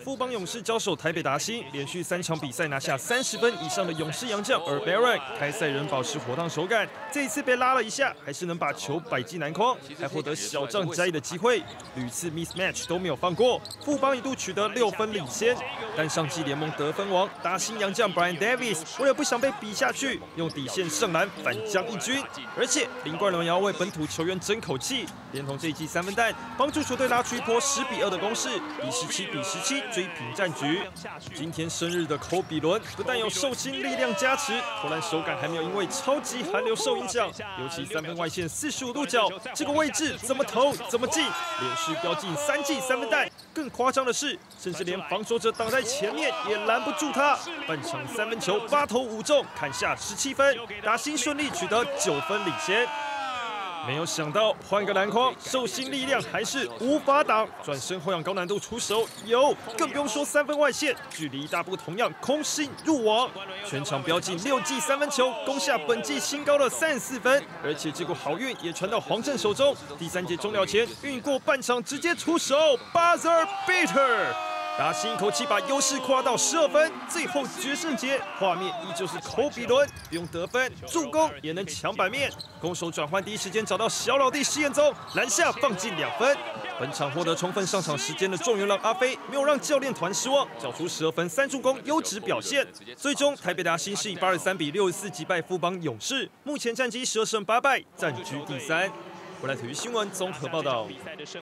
富邦勇士交手台北达欣，连续3场比赛拿下30分以上的勇士洋将，而 Baron 开赛仍保持火烫手感，这一次被拉了一下，还是能把球摆进篮筐，还获得小将摘的机会，屡次 mismatch 都没有放过。富邦一度取得6分领先，但上季联盟得分王达欣洋将 Brian Davis 为了不想被比下去，用底线上篮反将一军，而且林冠伦也要为本土球员争口气，连同这一季3分弹，帮助球队拉出一波10比2的攻势，以17比17追平战局。今天生日的科比伦不但有寿星力量加持，投篮手感还没有因为超级寒流受影响，尤其3分外线45度角这个位置怎么投怎么进，连续飙进3记3分弹。更夸张的是，甚至连防守者挡在前面也拦不住他。半场3分球8投5中，砍下17分，达欣顺利取得9分领先。没有想到换个篮筐，寿星力量还是无法挡，转身后仰高难度出手有，更不用说3分外线，距离一大步同样空心入网，全场飙进6记3分球，攻下本季新高的34分，而且这股好运也传到黄振手中，第3节终了前运过半场直接出手 buzzer beater。达欣一口气把优势扩大到12分，最后决胜节画面依旧是科比伦，不用得分，助攻也能抢版面，攻守转换第一时间找到小老弟施彦宗，篮下放进2分。本场获得充分上场时间的状元郎阿飞，没有让教练团失望，缴出12分3助攻，优质表现。最终台北达欣是以83比64击败富邦勇士，目前战绩12胜8败，暂居第3。未来体育新闻综合报道。